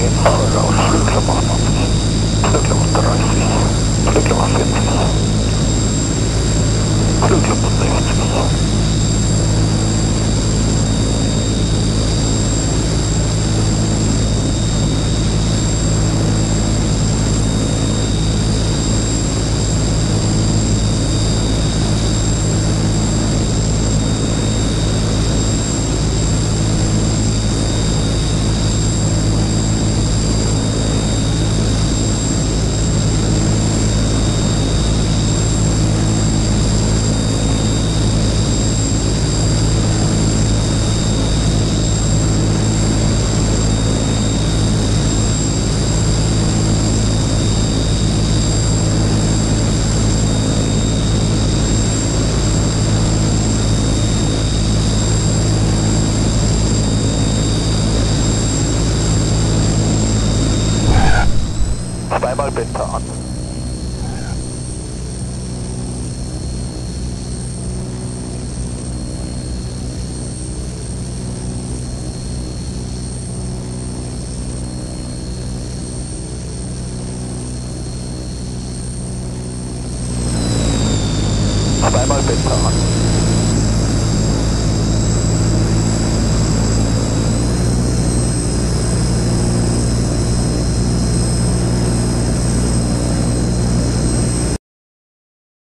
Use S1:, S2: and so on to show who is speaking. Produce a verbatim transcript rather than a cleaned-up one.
S1: Voraus, Flügel auf achtzig, Flügel auf dreißig, Flügel auf vierzig, Flügel auf sechzig. Zweimal bitte an. Zweimal bitte an.